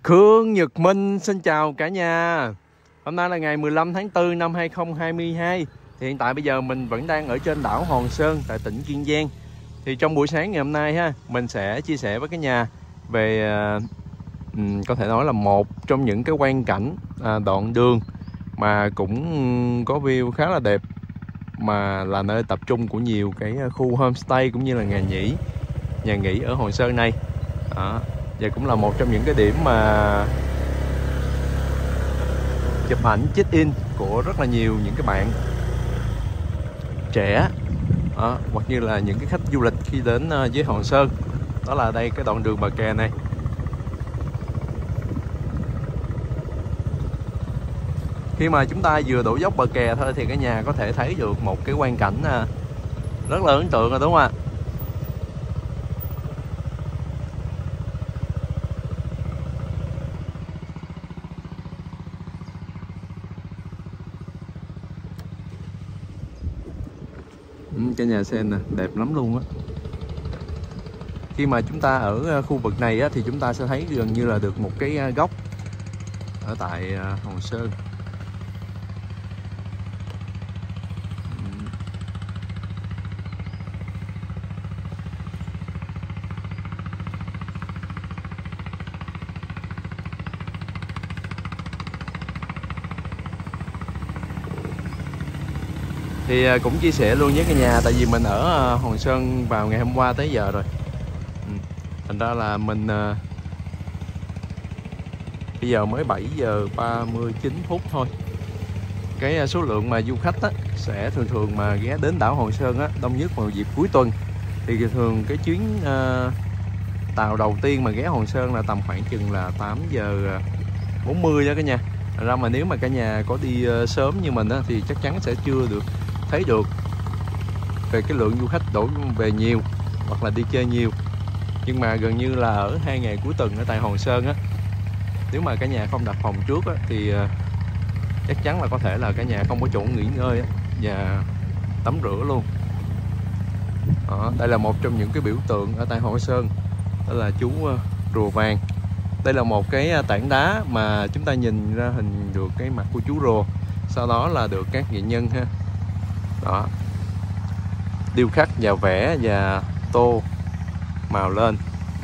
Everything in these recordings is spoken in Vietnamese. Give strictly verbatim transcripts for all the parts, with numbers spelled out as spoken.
Khương Nhật Minh xin chào cả nhà. Hôm nay là ngày mười lăm tháng tư năm hai nghìn không trăm hai mươi hai. Thì hiện tại bây giờ mình vẫn đang ở trên đảo Hòn Sơn tại tỉnh Kiên Giang. Thì trong buổi sáng ngày hôm nay ha, mình sẽ chia sẻ với cả nhà về uh, có thể nói là một trong những cái quang cảnh uh, đoạn đường mà cũng có view khá là đẹp, mà là nơi tập trung của nhiều cái khu homestay cũng như là nhà nghỉ nhà nghỉ ở Hòn Sơn này. Đó. Và cũng là một trong những cái điểm mà chụp ảnh check in của rất là nhiều những cái bạn trẻ đó, hoặc như là những cái khách du lịch khi đến với Hòn Sơn. Đó là đây, cái đoạn đường bờ kè này. Khi mà chúng ta vừa đổ dốc bờ kè thôi thì cả nhà có thể thấy được một cái quang cảnh rất là ấn tượng rồi, đúng không ạ? Cái nhà sen nè, đẹp lắm luôn á. Khi mà chúng ta ở khu vực này á, thì chúng ta sẽ thấy gần như là được một cái góc ở tại Hòn Sơn. Thì cũng chia sẻ luôn với cả nhà, tại vì mình ở Hòn Sơn vào ngày hôm qua tới giờ rồi. ừ. Thành ra là mình bây giờ mới bảy giờ ba mươi chín phút thôi. Cái số lượng mà du khách á, sẽ thường thường mà ghé đến đảo Hòn Sơn á, đông nhất vào dịp cuối tuần. Thì thường cái chuyến uh, tàu đầu tiên mà ghé Hòn Sơn là tầm khoảng chừng là tám giờ bốn mươi đó cả nhà. Thành ra mà nếu mà cả nhà có đi uh, sớm như mình á, thì chắc chắn sẽ chưa được thấy được về cái lượng du khách đổ về nhiều hoặc là đi chơi nhiều. Nhưng mà gần như là ở hai ngày cuối tuần ở tại Hòn Sơn á, nếu mà cả nhà không đặt phòng trước á, thì uh, chắc chắn là có thể là cả nhà không có chỗ nghỉ ngơi á, và tắm rửa luôn. Đó, đây là một trong những cái biểu tượng ở tại Hòn Sơn, đó là chú uh, rùa vàng. Đây là một cái tảng đá mà chúng ta nhìn ra hình được cái mặt của chú rùa, sau đó là được các nghệ nhân ha, đó, điêu khắc và vẽ và tô màu lên.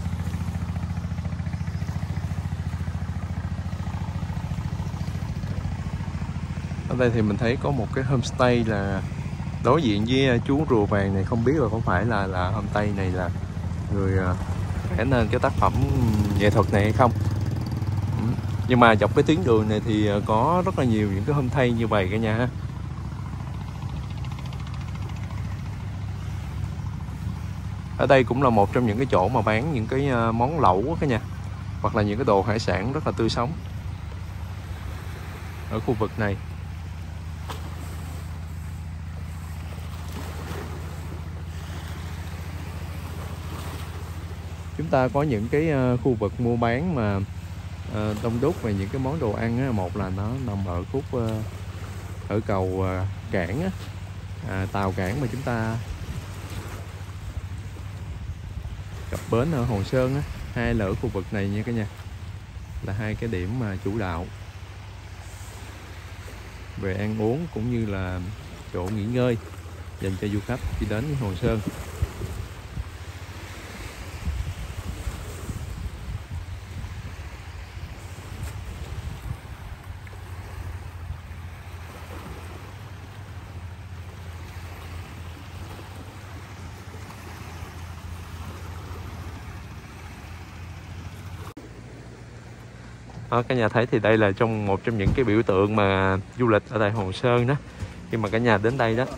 Ở đây thì mình thấy có một cái homestay là đối diện với chú rùa vàng này. Không biết là có phải là là homestay này là người vẽ nên cái tác phẩm nghệ thuật này hay không. Nhưng mà dọc cái tuyến đường này thì có rất là nhiều những cái homestay như vậy cả nhà ha. Ở đây cũng là một trong những cái chỗ mà bán những cái món lẩu cả nhà, hoặc là những cái đồ hải sản rất là tươi sống ở khu vực này. Chúng ta có những cái khu vực mua bán mà đông đúc về những cái món đồ ăn á. Một là nó nằm ở khúc ở cầu cảng á, à, tàu cảng mà chúng ta cập bến ở Hòn Sơn á. Hai là ở khu vực này nha cả nhà, là hai cái điểm mà chủ đạo về ăn uống cũng như là chỗ nghỉ ngơi dành cho du khách khi đến Hòn Sơn. Đó, cả nhà thấy thì đây là trong một trong những cái biểu tượng mà du lịch ở tại Hòn Sơn đó. Khi mà cả nhà đến đây đó,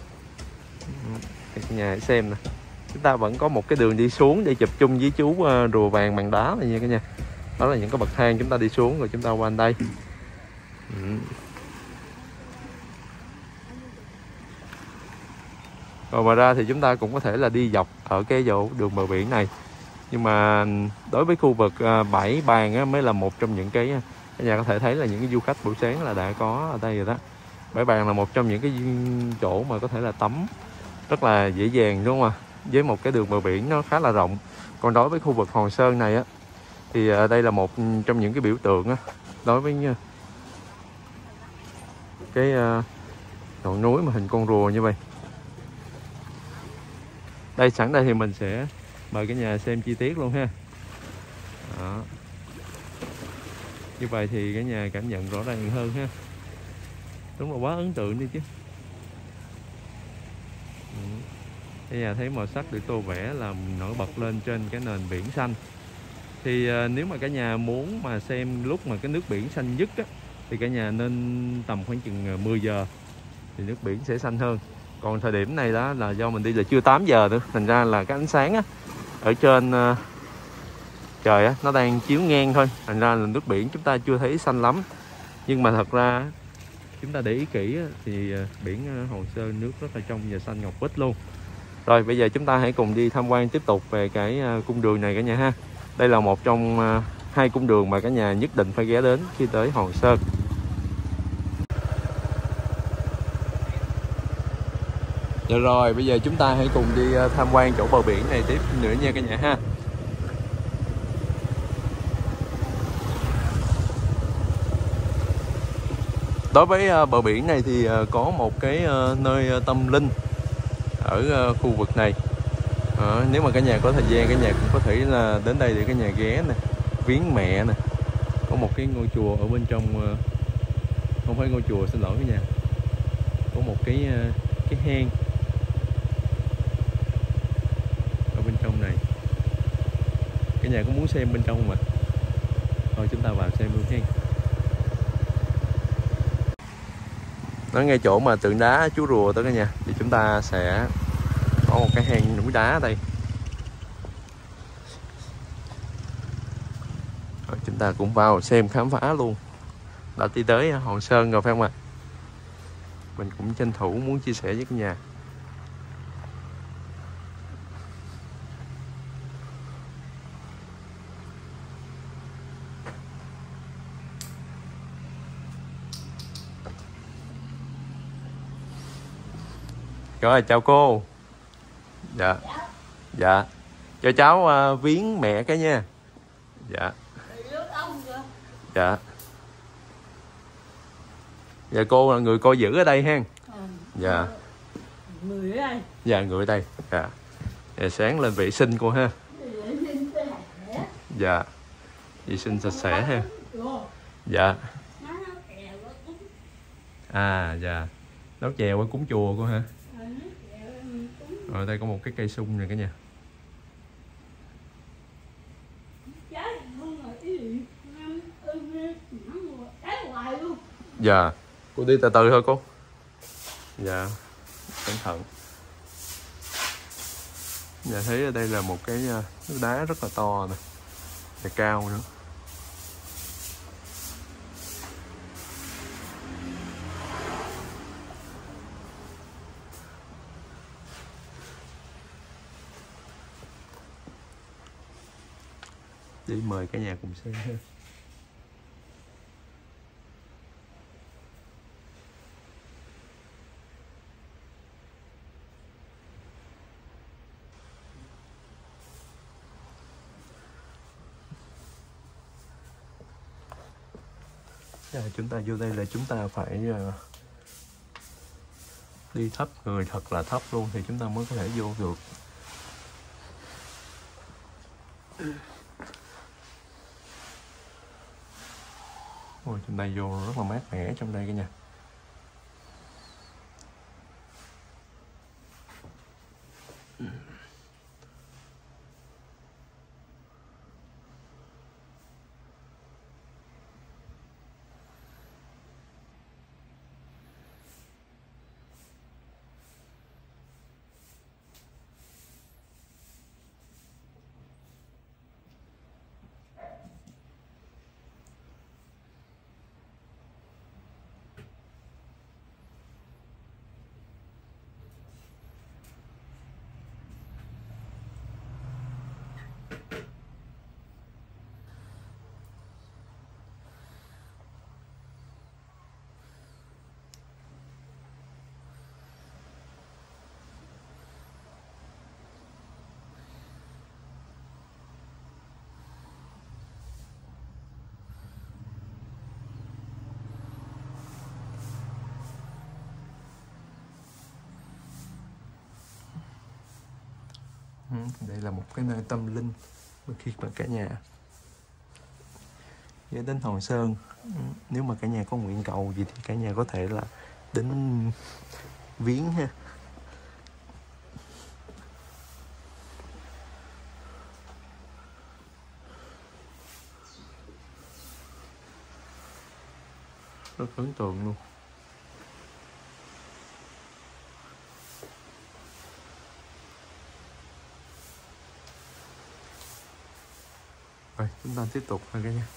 cả nhà hãy xem nè, chúng ta vẫn có một cái đường đi xuống để chụp chung với chú rùa vàng bằng đá này nha cả nhà. Đó là những cái bậc thang chúng ta đi xuống rồi chúng ta qua đây. ừ. Rồi ngoài ra thì chúng ta cũng có thể là đi dọc ở cái chỗ đường bờ biển này. Nhưng mà đối với khu vực Bãi Bàng á, mới là một trong những cái cả nhà có thể thấy là những cái du khách buổi sáng là đã có ở đây rồi đó. Bãi Bàng là một trong những cái chỗ mà có thể là tắm rất là dễ dàng, đúng không ạ? Với một cái đường bờ biển nó khá là rộng. Còn đối với khu vực Hòn Sơn này á, Thì đây là một trong những cái biểu tượng á, đối với cái ngọn núi mà hình con rùa như vậy. Đây sẵn đây thì mình sẽ mời cả nhà xem chi tiết luôn ha. Đó. Như vậy thì cả nhà cảm nhận rõ ràng hơn ha. Đúng là quá ấn tượng đi chứ. Cả nhà thấy màu sắc được tô vẽ làm nổi bật lên trên cái nền biển xanh. Thì à, nếu mà cả nhà muốn mà xem lúc mà cái nước biển xanh nhất á, thì cả nhà nên tầm khoảng chừng mười giờ thì nước biển sẽ xanh hơn. Còn thời điểm này đó là do mình đi là chưa tám giờ nữa, thành ra là cái ánh sáng á, ở trên uh, trời á, nó đang chiếu ngang thôi, thành ra là nước biển chúng ta chưa thấy xanh lắm. Nhưng mà thật ra chúng ta để ý kỹ á, thì uh, biển uh, Hòn Sơn nước rất là trong và xanh ngọc bích luôn. Rồi bây giờ chúng ta hãy cùng đi tham quan tiếp tục về cái uh, cung đường này cả nhà ha. Đây là một trong uh, hai cung đường mà cả nhà nhất định phải ghé đến khi tới Hòn Sơn. Được rồi, bây giờ chúng ta hãy cùng đi tham quan chỗ bờ biển này tiếp nữa nha cả nhà ha. Đối với bờ biển này thì có một cái nơi tâm linh ở khu vực này. À, nếu mà cả nhà có thời gian, cả nhà cũng có thể là đến đây để cả nhà ghé nè, viếng mẹ nè. Có một cái ngôi chùa ở bên trong, không phải ngôi chùa, xin lỗi cả nhà. Có một cái cái hang ở bên trong này. Cả nhà có muốn xem bên trong mà. Thôi chúng ta vào xem luôn hen. Nó ngay chỗ mà tượng đá chú rùa đó cả nhà, thì chúng ta sẽ có một cái hang núi đá ở đây. Rồi, chúng ta cũng vào xem khám phá luôn. Đã đi tới Hòn Sơn rồi phải không ạ? Mình cũng tranh thủ muốn chia sẻ với cả nhà. Rồi chào cô. Dạ. Dạ. Cho cháu uh, viếng mẹ cái nha. Dạ. Dạ. Dạ cô là người coi giữ ở đây ha. Dạ. Người ở đây. Dạ người ở đây. Dạ. Dạ sáng lên vệ sinh cô ha. Dạ. Vệ sinh sạch sẽ ha. Dạ. À dạ. Nấu chèo ở cúng chùa cô ha. Rồi đây có một cái cây sung này cả nhà. Dạ. Cô đi từ từ thôi cô. Dạ. Cẩn thận. Dạ thấy ở đây là một cái nước đá rất là to nè. Và cao nữa. Đi mời cả nhà cùng xem ha. À, chúng ta vô đây là chúng ta phải uh, đi thấp người thật là thấp luôn thì chúng ta mới có thể vô được. Ôi, trong đây vô rất là mát mẻ trong đây cả nhà. Đây là một cái nơi tâm linh khi mà cả nhà ghé đến Hòn Sơn. Nếu mà cả nhà có nguyện cầu gì thì cả nhà có thể là đến viếng ha. Rất ấn tượng luôn. Rồi chúng ta tiếp tục thôi cả nhà.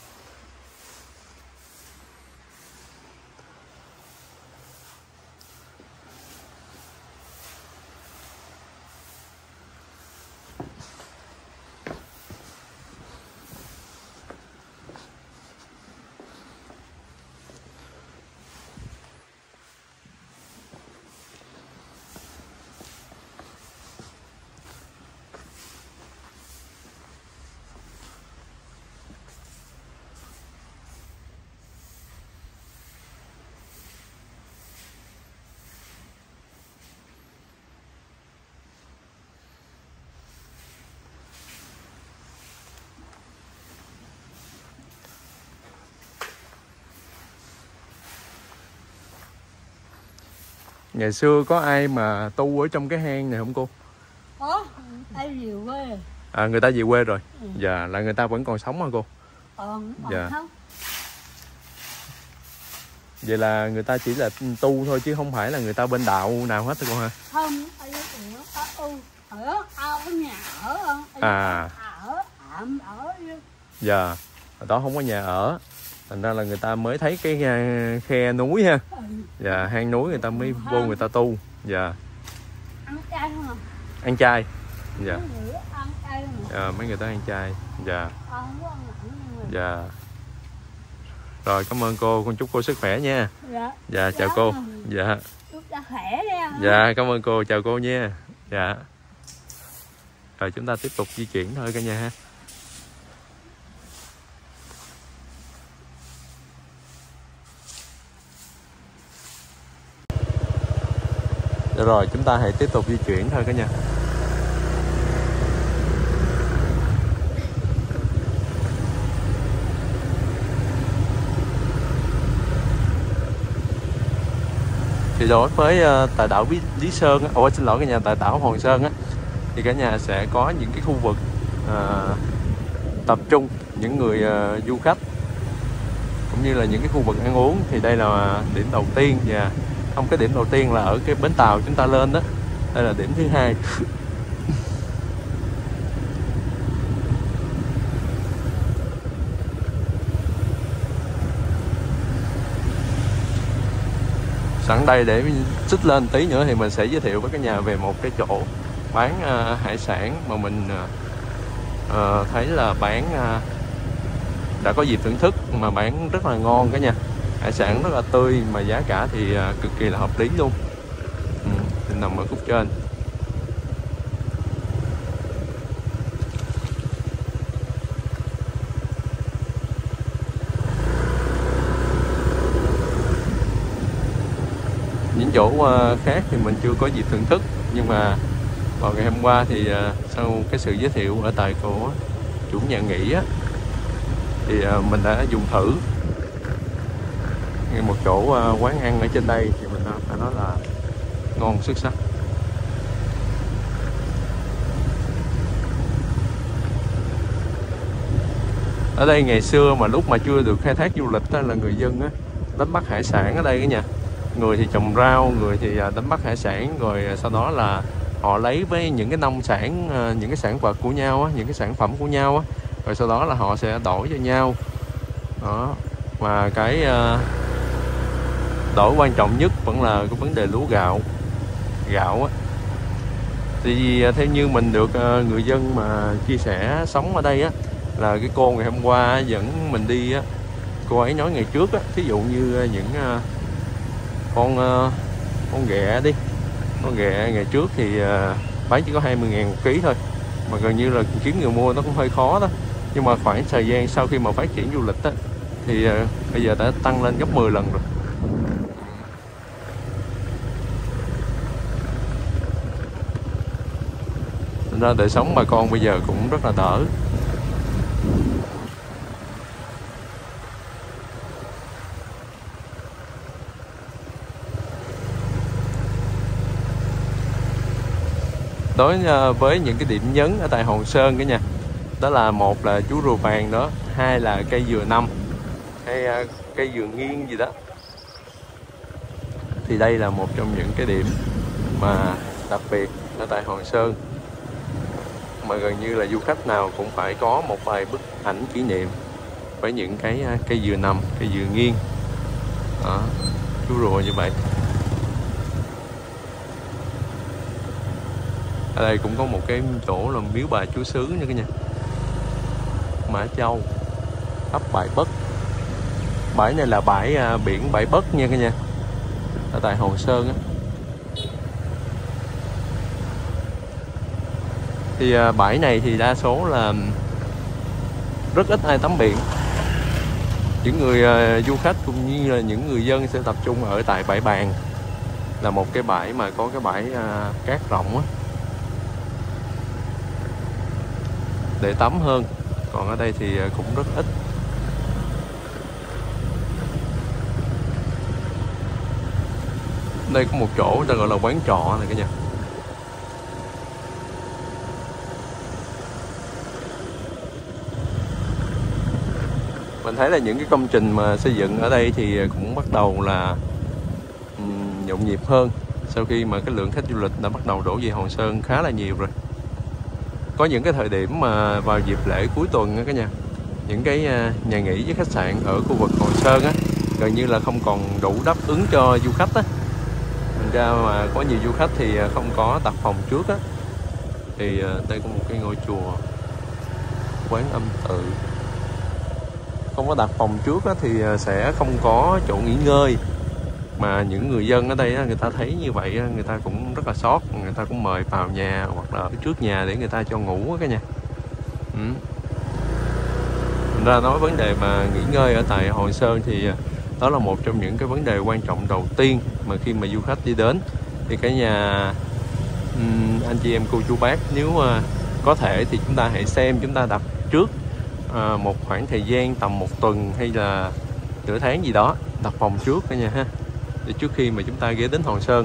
Ngày xưa có ai mà tu ở trong cái hang này không cô? Có, ai về quê. À, người ta về quê rồi. Ừ. Dạ, là người ta vẫn còn sống hả cô? Còn, còn dạ. Không. Vậy là người ta chỉ là tu thôi chứ không phải là người ta bên đạo nào hết cô hả? Không, ở ở ở ở nhà ở. À. Ở ẩm ở. Dạ, ở đó không có nhà ở. Thành ra là người ta mới thấy cái khe núi ha. Ừ. Dạ, hang núi người ta mới vô người ta tu. Dạ. Ăn chay không à? Ăn chay. Dạ. Ăn chay không à? Dạ, mấy người ta ăn chay. Dạ. Dạ. Rồi, cảm ơn cô, con chúc cô sức khỏe nha. Dạ. Dạ, chào dạ. cô. Dạ. Chúc cho khỏe nha. Dạ, cảm ơn cô, chào cô nha. Dạ. Rồi chúng ta tiếp tục di chuyển thôi cả nhà ha. Được rồi, chúng ta hãy tiếp tục di chuyển thôi cả nhà. Thì đối với uh, tại đảo Lý Sơn, ủa xin lỗi cả nhà, tại đảo Hòn Sơn á, thì cả nhà sẽ có những cái khu vực uh, tập trung những người uh, du khách cũng như là những cái khu vực ăn uống. Thì đây là điểm đầu tiên và không, cái điểm đầu tiên là ở cái bến tàu chúng ta lên đó. Đây là điểm thứ hai. Sẵn đây để xích lên tí nữa thì mình sẽ giới thiệu với cả nhà về một cái chỗ bán uh, hải sản mà mình uh, thấy là bán uh, đã có dịp thưởng thức mà bán rất là ngon cả nhà. Hải sản rất là tươi mà giá cả thì uh, cực kỳ là hợp lý luôn. Ừ, thì nằm ở khúc trên. Những chỗ uh, khác thì mình chưa có dịp thưởng thức, nhưng mà vào ngày hôm qua thì uh, sau cái sự giới thiệu ở tại của chủ nhà nghỉ á, thì uh, mình đã dùng thử một chỗ uh, quán ăn ở trên đây thì mình phải nói là ngon xuất sắc. Ở đây ngày xưa mà lúc mà chưa được khai thác du lịch đó, là người dân á, đánh bắt hải sản ở đây cả nhà. Người thì trồng rau, người thì đánh bắt hải sản, rồi sau đó là họ lấy với những cái nông sản, những cái sản vật của nhau á, những cái sản phẩm của nhau á, rồi sau đó là họ sẽ đổi cho nhau đó. Và cái đổi quan trọng nhất vẫn là cái vấn đề lúa gạo gạo á. Thì theo như mình được người dân mà chia sẻ sống ở đây á, là cái cô ngày hôm qua dẫn mình đi á, cô ấy nói ngày trước á, thí dụ như những con con ghẹ đi, con ghẹ ngày trước thì bán chỉ có hai mươi ngàn một ký thôi, mà gần như là kiếm người mua nó cũng hơi khó đó. Nhưng mà khoảng thời gian sau khi mà phát triển du lịch á, thì bây giờ đã tăng lên gấp mười lần rồi. ra đời sống bà con bây giờ cũng rất là đỡ. Đối với những cái điểm nhấn ở tại Hòn Sơn cả nhà, đó là một là chú rùa vàng đó, hai là cây dừa năm hay cây dừa nghiêng gì đó. Thì đây là một trong những cái điểm mà đặc biệt ở tại Hòn Sơn, mà gần như là du khách nào cũng phải có một vài bức ảnh kỷ niệm với những cái cây dừa nằm, cây dừa nghiêng đó, chú rùa như vậy. Ở đây cũng có một cái chỗ là miếu bà chúa xứ nữa cả nhà, Mã Châu, ấp Bãi Bất. Bãi này là bãi biển Bãi Bất nha cả nhà, ở tại Hòn Sơn á. Thì bãi này thì đa số là rất ít ai tắm biển. Những người du khách cũng như là những người dân sẽ tập trung ở tại bãi Bàng, là một cái bãi mà có cái bãi cát rộng á, để tắm hơn. Còn ở đây thì cũng rất ít. Đây có một chỗ người ta gọi là quán trọ này cả nhà. Mình thấy là những cái công trình mà xây dựng ở đây thì cũng bắt đầu là um, nhộn nhịp hơn, sau khi mà cái lượng khách du lịch đã bắt đầu đổ về Hòn Sơn khá là nhiều rồi. Có những cái thời điểm mà vào dịp lễ cuối tuần á cả nhà, những cái nhà nghỉ với khách sạn ở khu vực Hòn Sơn á gần như là không còn đủ đáp ứng cho du khách á. Thành ra mà có nhiều du khách thì không có đặt phòng trước á. Thì đây có một cái ngôi chùa Quán Âm Tự, không có đặt phòng trước á thì sẽ không có chỗ nghỉ ngơi. Mà những người dân ở đây á, người ta thấy như vậy á, người ta cũng rất là sót, người ta cũng mời vào nhà hoặc là ở trước nhà để người ta cho ngủ á cả nhà. Ừ. Thành ra nói vấn đề mà nghỉ ngơi ở tại Hòn Sơn thì đó là một trong những cái vấn đề quan trọng đầu tiên mà khi mà du khách đi đến. Thì cả nhà um, anh chị em cô chú bác, nếu uh, có thể thì chúng ta hãy xem, chúng ta đặt trước uh, một khoảng thời gian tầm một tuần hay là nửa tháng gì đó, đặt phòng trước cả nhà ha, để trước khi mà chúng ta ghé đến Hòn Sơn.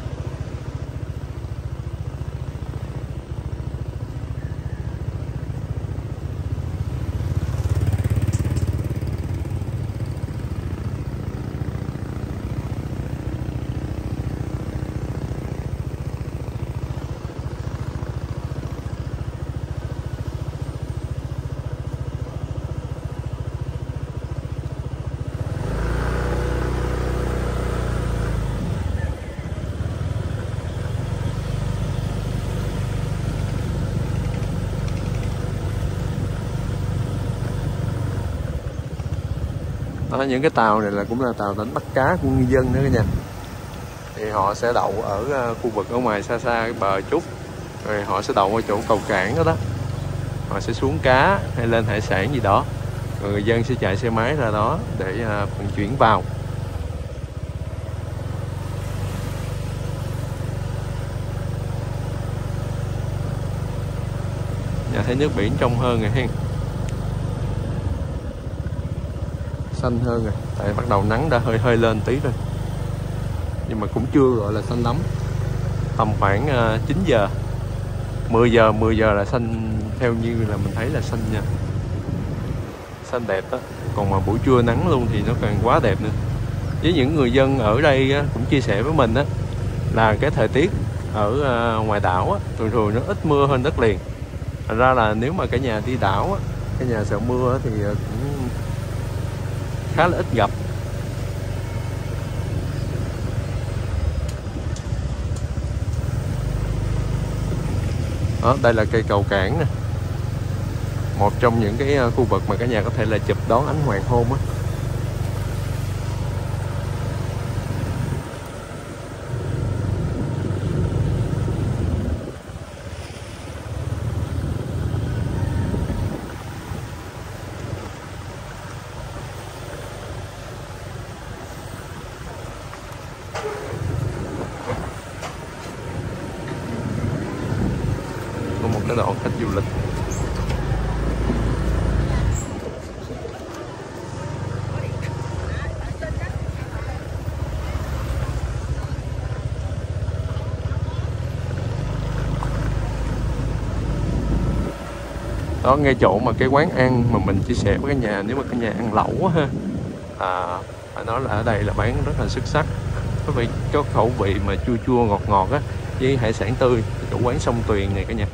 Đó, những cái tàu này là cũng là tàu đánh bắt cá của ngư dân nữa cả nhà. Thì họ sẽ đậu ở khu vực ở ngoài xa xa cái bờ chút, rồi họ sẽ đậu ở chỗ cầu cảng đó đó, họ sẽ xuống cá hay lên hải sản gì đó, rồi người dân sẽ chạy xe máy ra đó để vận chuyển vào. Nhà thấy nước biển trong hơn rồi hen, xanh hơn rồi, tại bắt đầu nắng đã hơi hơi lên tí rồi, nhưng mà cũng chưa gọi là xanh lắm. Tầm khoảng uh, chín giờ, mười giờ, mười giờ là xanh, theo như là mình thấy là xanh nha, xanh đẹp đó. Còn mà buổi trưa nắng luôn thì nó càng quá đẹp nữa. Với những người dân ở đây á, cũng chia sẻ với mình á, là cái thời tiết ở uh, ngoài đảo á, thường thường nó ít mưa hơn đất liền. Thành ra là nếu mà cả nhà đi đảo á, cả nhà sợ mưa á, thì cũng khá là ít gặp. Đó, đây là cây cầu cảng nè, một trong những cái khu vực mà cả nhà có thể là chụp đón ánh hoàng hôn á. của một cái đoàn khách du lịch. Đó, ngay chỗ mà cái quán ăn mà mình chia sẻ với cả nhà, nếu mà cả nhà ăn lẩu ha, à, phải nói là ở đây là bán rất là xuất sắc. Có vị có khẩu vị mà chua chua ngọt ngọt á, với hải sản tươi. Chủ quán Sông Tuyền này cả nhà.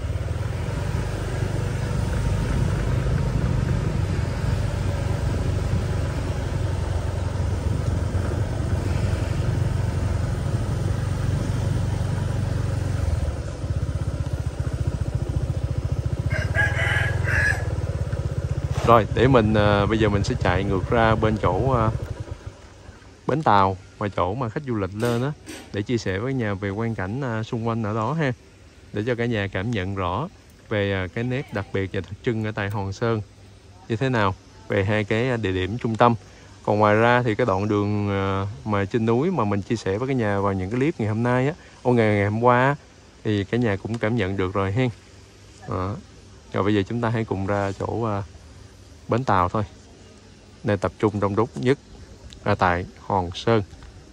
Rồi để mình à, bây giờ mình sẽ chạy ngược ra bên chỗ à, bến tàu và chỗ mà khách du lịch lên á, để chia sẻ với nhà về quang cảnh à, xung quanh ở đó ha, để cho cả nhà cảm nhận rõ về à, cái nét đặc biệt và đặc trưng ở tại Hòn Sơn như thế nào về hai cái địa điểm trung tâm. Còn ngoài ra thì cái đoạn đường à, mà trên núi mà mình chia sẻ với cả nhà vào những cái clip ngày hôm nay á, ô ngày, ngày hôm qua á, thì cả nhà cũng cảm nhận được rồi hen. Đó. Rồi bây giờ chúng ta hãy cùng ra chỗ à, bến tàu thôi, nơi tập trung đông đúc nhất ở tại Hòn Sơn.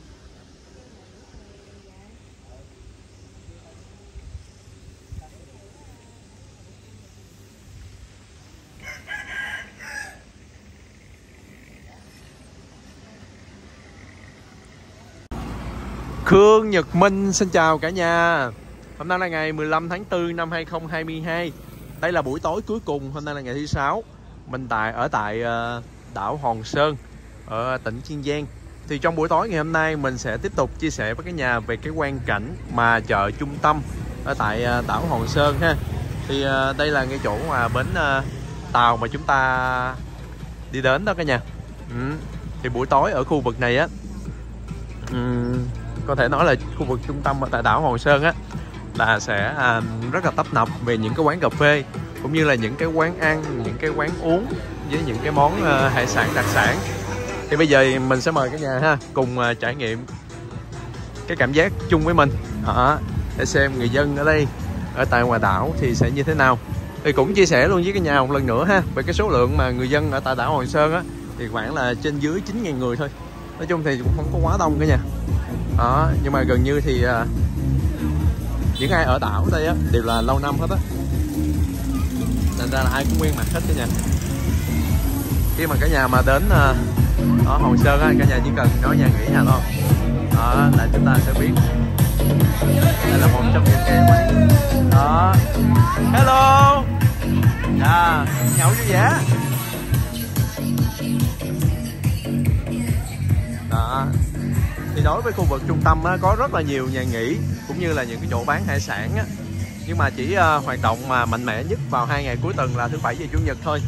Khương Nhật Minh xin chào cả nhà. Hôm nay là ngày mười lăm tháng tư năm hai không hai hai. Đây là buổi tối cuối cùng, hôm nay là ngày thứ sáu. Mình tại ở tại uh, đảo Hòn Sơn ở tỉnh Kiên Giang. Thì trong buổi tối ngày hôm nay mình sẽ tiếp tục chia sẻ với cả nhà về cái quang cảnh mà chợ trung tâm ở tại uh, đảo Hòn Sơn ha. Thì uh, đây là ngay chỗ mà bến uh, tàu mà chúng ta đi đến đó cả nhà. Ừ. Thì buổi tối ở khu vực này á, um, có thể nói là khu vực trung tâm ở tại đảo Hòn Sơn á, là sẽ uh, rất là tấp nập về những cái quán cà phê, cũng như là những cái quán ăn, những cái quán uống với những cái món uh, hải sản đặc sản. Thì bây giờ mình sẽ mời cả nhà ha cùng uh, trải nghiệm cái cảm giác chung với mình đó, để xem người dân ở đây ở tại ngoài đảo thì sẽ như thế nào. Thì cũng chia sẻ luôn với cả nhà một lần nữa ha, về cái số lượng mà người dân ở tại đảo Hòn Sơn á, thì khoảng là trên dưới chín nghìn người thôi. Nói chung thì cũng không có quá đông cả nhà đó, nhưng mà gần như thì uh, những ai ở đảo đây á đều là lâu năm hết á, nên ra là ai cũng quen mặt hết cả nhà. Khi mà cả nhà mà đến uh, ở Hòn Sơn á, cả nhà chỉ cần nói nhà nghỉ nhà thôi đó là chúng ta sẽ biết đây là một trong những cái quán đó. Hello, dạ, nhậu vui vẻ đó. Thì đối với khu vực trung tâm á, có rất là nhiều nhà nghỉ cũng như là những cái chỗ bán hải sản á, nhưng mà chỉ uh, hoạt động mà mạnh mẽ nhất vào hai ngày cuối tuần là thứ bảy và chủ nhật thôi.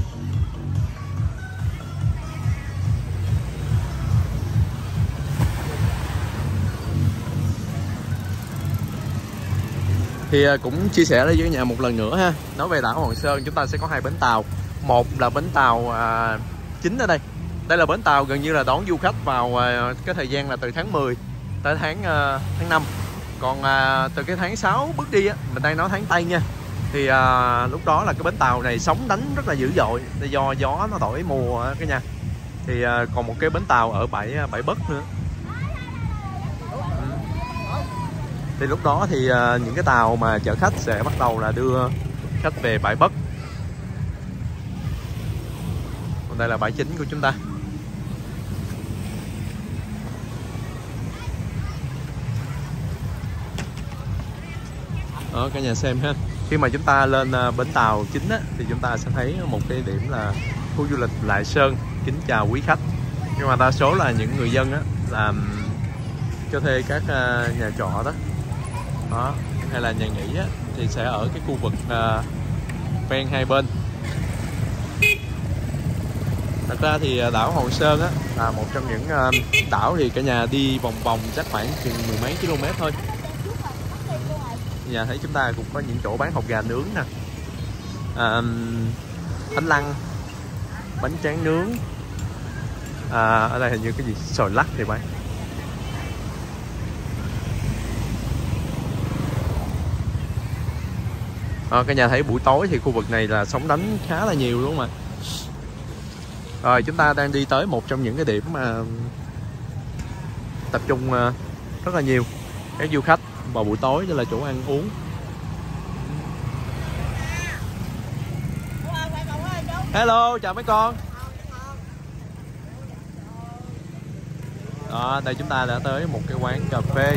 Thì uh, cũng chia sẻ với nhà một lần nữa ha, nói về đảo Hòn Sơn chúng ta sẽ có hai bến tàu. Một là bến tàu uh, chính ở đây. Đây là bến tàu gần như là đón du khách vào uh, cái thời gian là từ tháng mười tới tháng uh, tháng năm. Còn uh, từ cái tháng sáu bước đi á, mình đang nói tháng Tây nha, thì uh, lúc đó là cái bến tàu này sóng đánh rất là dữ dội do gió nó đổi mùa cả nhà. Thì uh, còn một cái bến tàu ở bãi bãi Bắc nữa. Thì lúc đó thì uh, những cái tàu mà chở khách sẽ bắt đầu là đưa khách về bãi Bắc. Còn đây là bãi chính của chúng ta. Đó cả nhà xem ha. Khi mà chúng ta lên uh, bến tàu chính á, thì chúng ta sẽ thấy một cái điểm là khu du lịch Lại Sơn kính chào quý khách. Nhưng mà đa số là những người dân á làm cho thuê các uh, nhà trọ đó. Đó, hay là nhà nghỉ á, thì sẽ ở cái khu vực uh, ven hai bên. Thật ra thì đảo Hòn Sơn á là một trong những uh, đảo thì cả nhà đi vòng vòng chắc khoảng chừng mười mấy km thôi. Nhà thấy chúng ta cũng có những chỗ bán hột gà nướng nè, à, bánh lăng, bánh tráng nướng, à, ở đây hình như cái gì xoài lắc thì phải. À, cả nhà thấy buổi tối thì khu vực này là sóng đánh khá là nhiều luôn mà. Rồi chúng ta đang đi tới một trong những cái điểm mà tập trung rất là nhiều các du khách vào buổi tối, đó là chỗ ăn uống. Hello, chào mấy con. Đó, đây chúng ta đã tới một cái quán cà phê.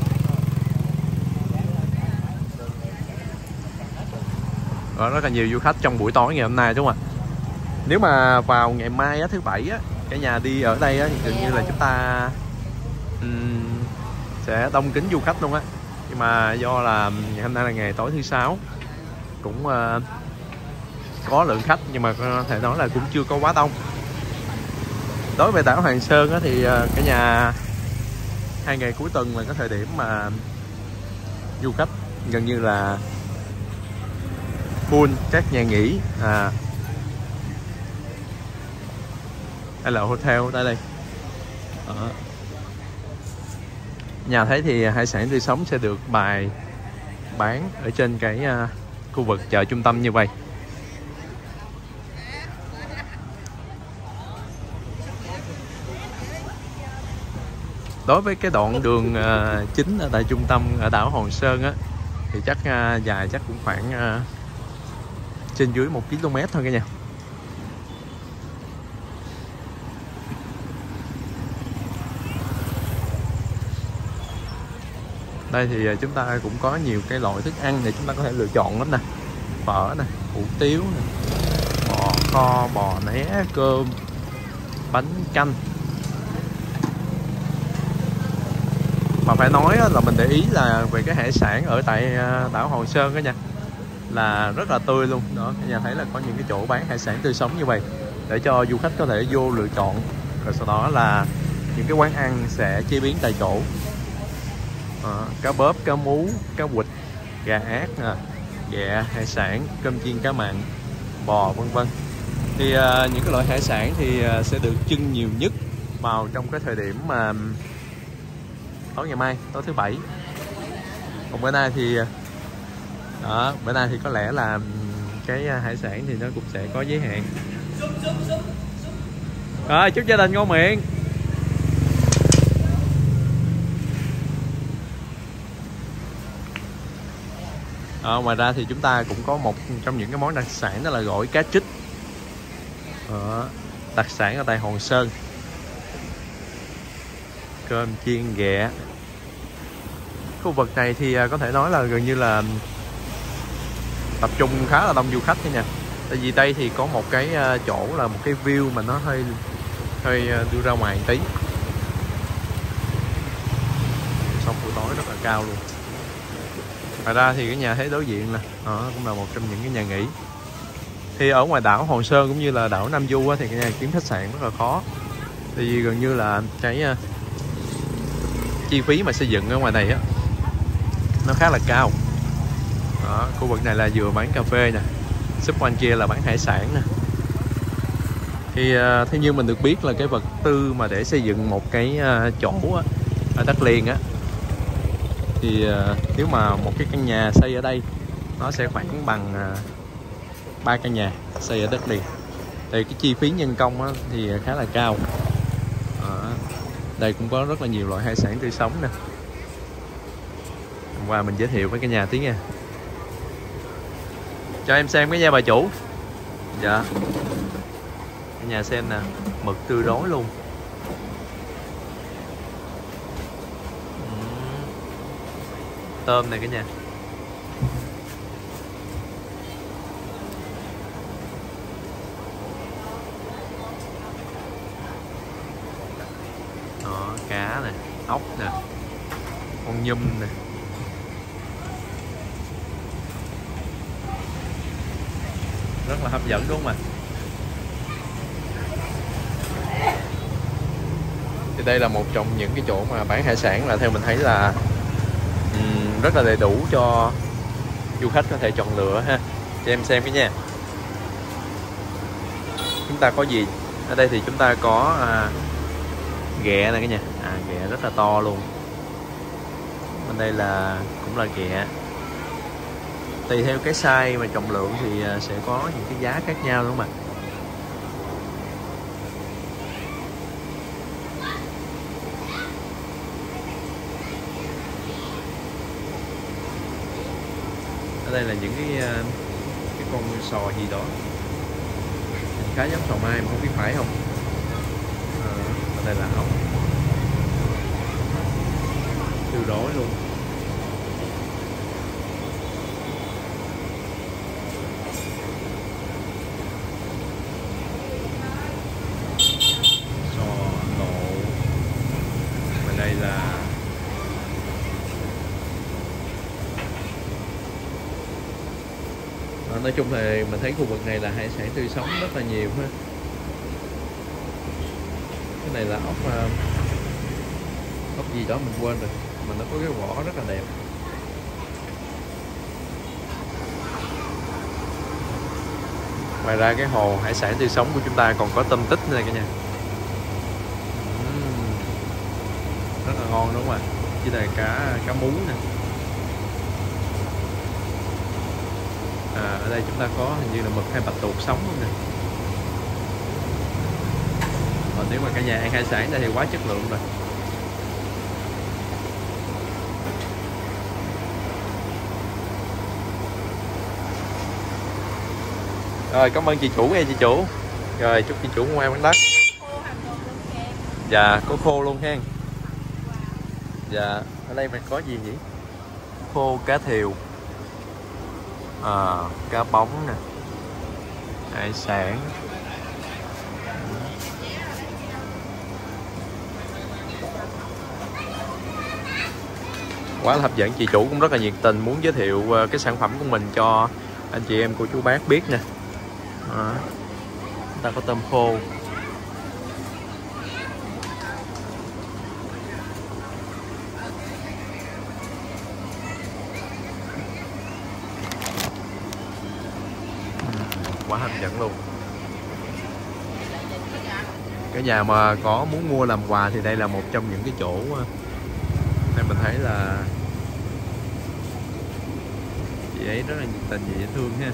Đó, rất là nhiều du khách trong buổi tối ngày hôm nay đúng không ạ? Nếu mà vào ngày mai á, thứ bảy á, cả nhà đi ở đây á, thì gần như là chúng ta um, sẽ đông kín du khách luôn á. Nhưng mà do là ngày hôm nay là ngày tối thứ sáu, cũng uh, có lượng khách nhưng mà có thể nói là cũng chưa có quá đông. Đối với đảo Hoàng Sơn á, thì uh, cả nhà hai ngày cuối tuần là cái thời điểm mà du khách gần như là full các nhà nghỉ à, hay là hotel tại đây. Đó. Nhà thấy thì hải sản tươi sống sẽ được bày bán ở trên cái uh, khu vực chợ trung tâm như vậy. Đối với cái đoạn đường uh, chính ở tại trung tâm ở đảo Hòn Sơn á, thì chắc uh, dài chắc cũng khoảng uh, trên dưới một ki lô mét thôi cả nhà. Đây thì chúng ta cũng có nhiều cái loại thức ăn để chúng ta có thể lựa chọn lắm nè. Phở nè, hủ tiếu nè, bò kho, bò né, cơm, bánh canh. Mà phải nói là mình để ý là về cái hải sản ở tại đảo Hòn Sơn đó nha, là rất là tươi luôn. Đó, cả nhà thấy là có những cái chỗ bán hải sản tươi sống như vậy để cho du khách có thể vô lựa chọn. Rồi sau đó là những cái quán ăn sẽ chế biến tại chỗ. À, cá bóp, cá mú, cá quỵt, gà ác, à, ghẹ, hải sản, cơm chiên cá mặn, bò vân vân. Thì uh, những cái loại hải sản thì uh, sẽ được trưng nhiều nhất vào trong cái thời điểm mà tối ngày mai, tối thứ bảy. Còn bữa nay thì đó, bữa nay thì có lẽ là cái hải sản thì nó cũng sẽ có giới hạn. Rồi, chúc gia đình ngon miệng. À, ngoài ra thì chúng ta cũng có một trong những cái món đặc sản, đó là gỏi cá trích. Đó, đặc sản ở tại Hòn Sơn. Cơm chiên ghẹ. Khu vực này thì có thể nói là gần như là tập trung khá là đông du khách thôi nha. Tại vì đây thì có một cái chỗ là một cái view mà nó hơi hơi đưa ra ngoài một tí. Sông buổi tối rất là cao luôn. Ngoài ra thì cái nhà thấy đối diện nè, đó cũng là một trong những cái nhà nghỉ. Thì ở ngoài đảo Hòn Sơn cũng như là đảo Nam Du á, thì cái nhà kiếm khách sạn rất là khó. Tại vì gần như là cái uh, chi phí mà xây dựng ở ngoài này á, nó khá là cao. Đó, khu vực này là vừa bán cà phê nè, xung quanh kia là bán hải sản nè. Thì uh, theo như mình được biết là cái vật tư mà để xây dựng một cái uh, chỗ á, ở đất liền á, thì uh, nếu mà một cái căn nhà xây ở đây nó sẽ khoảng bằng ba uh, căn nhà xây ở đất liền. Thì cái chi phí nhân công á, thì khá là cao. uh, Đây cũng có rất là nhiều loại hải sản tươi sống nè. Hôm qua mình giới thiệu với cái nhà tí nha. Cho em xem cái nha bà chủ. Dạ. Cái nhà xem nè, mực tươi rối luôn. Tôm này cả nhà. Đó, cá nè, ốc nè, con nhum nè. Rất là hấp dẫn đúng không ạ? Thì đây là một trong những cái chỗ mà bán hải sản là theo mình thấy là um, rất là đầy đủ cho du khách có thể chọn lựa ha. Cho em xem cái nha. Chúng ta có gì? Ở đây thì chúng ta có à, ghẹ này cả nhà. À, ghẹ rất là to luôn. Bên đây là cũng là ghẹ. tùy theo cái size và trọng lượng thì sẽ có những cái giá khác nhau đúng không ạ? Ở đây là những cái cái con sò gì đó khá giống sò mai mà không biết phải không. À, ở đây là ốc từ rối luôn. Sò lộ. Và đây là nói chung thì mình thấy khu vực này là hải sản tươi sống rất là nhiều ha. Cái này là ốc uh, ốc gì đó mình quên rồi, mà nó có cái vỏ rất là đẹp. Ngoài ra cái hồ hải sản tươi sống của chúng ta còn có tôm tích này cả nhà. uhm, Rất là ngon đúng không ạ? Chỉ là cá cá mú nè. À, ở đây chúng ta có hình như là mực hay bạch tuộc sống luôn nè. Còn nếu mà cả nhà ăn hải sản đây thì quá chất lượng rồi. Rồi cảm ơn chị chủ nghe chị chủ. Rồi chúc chị chủ ngoan bán đắt. Dạ có khô luôn ha. Dạ ở đây mình có gì nhỉ? Khô cá thiều. À, cá bóng nè, hải sản. Quá là hấp dẫn, chị chủ cũng rất là nhiệt tình muốn giới thiệu cái sản phẩm của mình cho anh chị em cô chú bác biết nè. À, chúng ta có tôm khô. Quá hấp dẫn luôn. Cái nhà mà có muốn mua làm quà thì đây là một trong những cái chỗ đây mình thấy là chị ấy rất là nhiệt tình, dễ thương ha.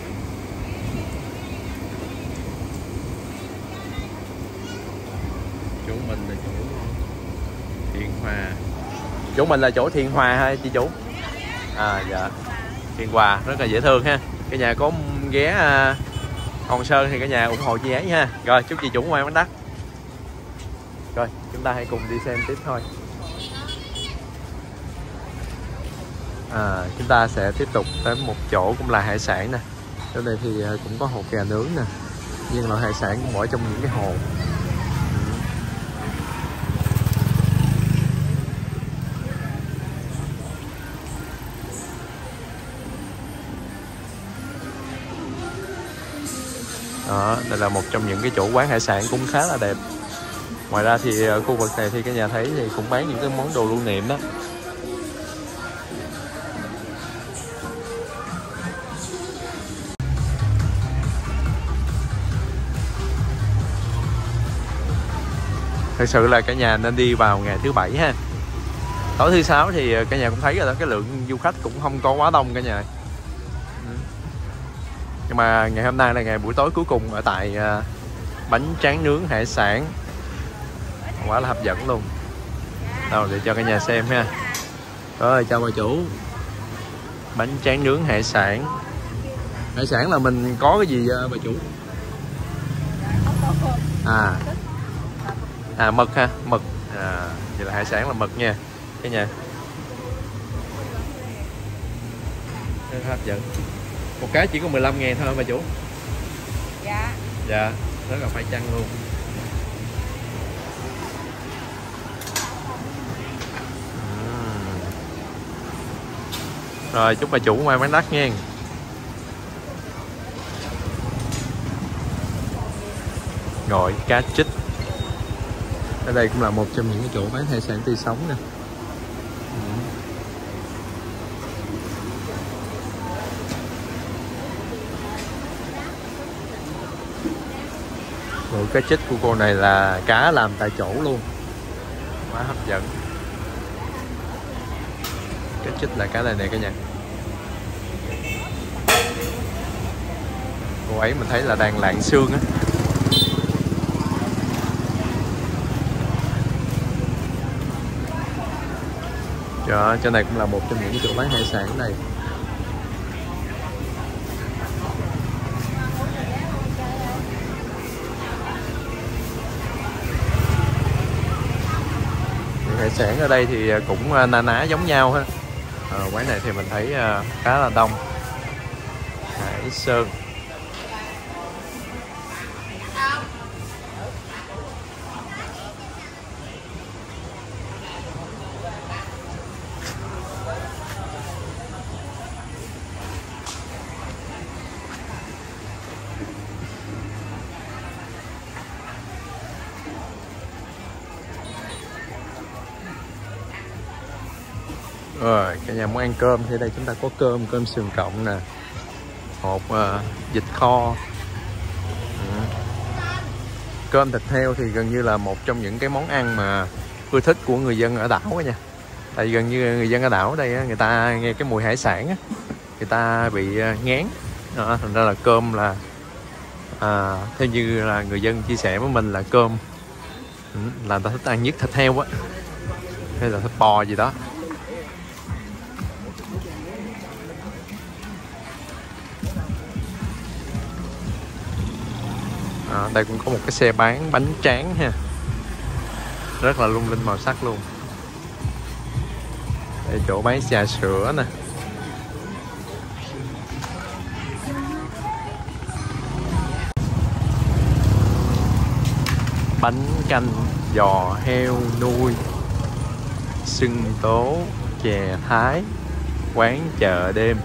Chỗ mình là chỗ Thiện Hòa. Chỗ mình là chỗ Thiện Hòa ha chị chủ? À dạ, Thiện Hòa rất là dễ thương ha. Cái nhà có ghé uh, Hòn Sơn thì cả nhà ủng hộ chị ấy ha. Rồi chúc chị chủ ngoan bán đắt. Rồi chúng ta hãy cùng đi xem tiếp thôi. À, chúng ta sẽ tiếp tục đến một chỗ cũng là hải sản nè. Chỗ này thì cũng có hột gà nướng nè. Nhưng loại hải sản cũng ở trong những cái hồ. Đó, đây là một trong những cái chỗ quán hải sản cũng khá là đẹp. Ngoài ra thì ở khu vực này thì cả nhà thấy thì cũng bán những cái món đồ lưu niệm đó. Thật sự là cả nhà nên đi vào ngày thứ bảy ha. Tối thứ sáu thì cả nhà cũng thấy rồi đó, cái lượng du khách cũng không có quá đông cả nhà. Nhưng mà ngày hôm nay là ngày buổi tối cuối cùng ở tại uh, bánh tráng nướng hải sản. Quá là hấp dẫn luôn. Đâu để cho cả nhà xem ha. Rồi chào bà chủ. Bánh tráng nướng hải sản. Hải sản là mình có cái gì uh, bà chủ? À À mực ha, mực. À, vậy là hải sản là mực nha cả nhà. Rất hấp dẫn. Một cái chỉ có mười lăm ngàn thôi bà chủ. Dạ. Dạ, rất là phải chăng luôn. uhm. Rồi chúc bà chủ ngoan bán đắt nha. Gọi cá trích. Ở đây cũng là một trong những cái chỗ bán hải sản tươi sống nè. Rồi cá trích của cô này là cá làm tại chỗ luôn. Quá hấp dẫn. Cá trích là cá này nè cả nhà. cô ấy mình thấy là đang lạng xương á. Cho, cho này cũng là một trong những chỗ bán hải sản này. Hải sản ở đây thì cũng na ná giống nhau ha. À, quán này thì mình thấy khá là đông. Hải Sơn. Rồi, cả nhà muốn ăn cơm thì đây chúng ta có cơm, cơm sườn cộng nè, hột uh, vịt kho. Ừ. Cơm thịt heo thì gần như là một trong những cái món ăn mà ưa thích của người dân ở đảo đó nha. Tại vì gần như người dân ở đảo ở đây người ta nghe cái mùi hải sản á, người ta bị ngán. Đó, thành ra là cơm là à, theo như là người dân chia sẻ với mình là cơm ừ, là người ta thích ăn nhất thịt heo á, hay là thịt bò gì đó. À, đây cũng có một cái xe bán bánh tráng ha, rất là lung linh màu sắc luôn. Đây chỗ bán trà sữa nè, bánh canh giò heo nuôi, sưng tố, chè Thái, quán chợ đêm.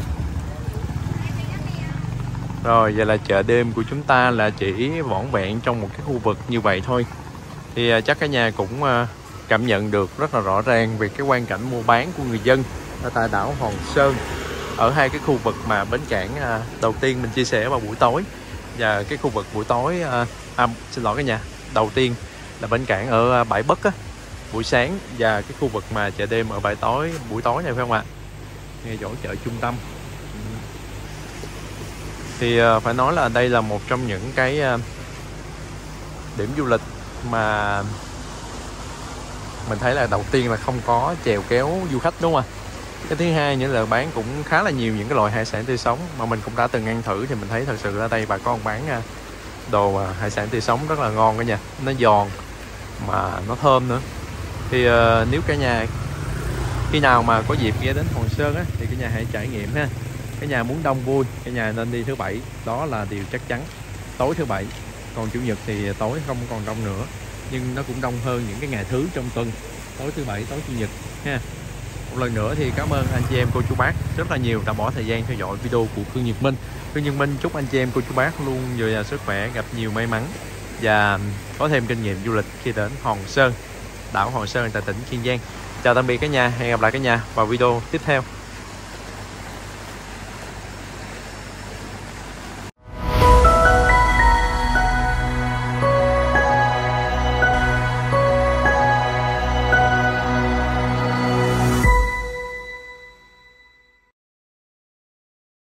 Rồi vậy là chợ đêm của chúng ta là chỉ vỏn vẹn trong một cái khu vực như vậy thôi. Thì uh, chắc cả nhà cũng uh, cảm nhận được rất là rõ ràng về cái quang cảnh mua bán của người dân ở tại đảo Hòn Sơn. Ở hai cái khu vực mà bến cảng uh, đầu tiên mình chia sẻ vào buổi tối, và cái khu vực buổi tối uh, à, xin lỗi cả nhà, đầu tiên là bến cảng ở uh, bãi Bắc á, buổi sáng, và cái khu vực mà chợ đêm ở bãi tối buổi tối này phải không ạ? Ngay chỗ chợ trung tâm. Thì uh, phải nói là đây là một trong những cái uh, điểm du lịch mà mình thấy là đầu tiên là không có chèo kéo du khách, đúng không ạ? Cái thứ hai nữa là bán cũng khá là nhiều những cái loại hải sản tươi sống mà mình cũng đã từng ăn thử, thì mình thấy thật sự ở đây bà con bán uh, đồ uh, hải sản tươi sống rất là ngon cả nhà, nó giòn mà nó thơm nữa. Thì uh, nếu cả nhà khi nào mà có dịp ghé đến Hòn Sơn á, thì cả nhà hãy trải nghiệm ha. Cả nhà muốn đông vui, cả nhà nên đi thứ bảy, đó là điều chắc chắn. Tối thứ bảy, còn chủ nhật thì tối không còn đông nữa, nhưng nó cũng đông hơn những cái ngày thứ trong tuần, tối thứ bảy, tối chủ nhật ha. Một lần nữa thì cảm ơn anh chị em cô chú bác rất là nhiều đã bỏ thời gian theo dõi video của Khương Nhật Minh. Khương Nhật Minh chúc anh chị em cô chú bác luôn dồi dào sức khỏe, gặp nhiều may mắn và có thêm kinh nghiệm du lịch khi đến Hòn Sơn, đảo Hòn Sơn tại tỉnh Kiên Giang. Chào tạm biệt cả nhà, hẹn gặp lại cả nhà vào video tiếp theo.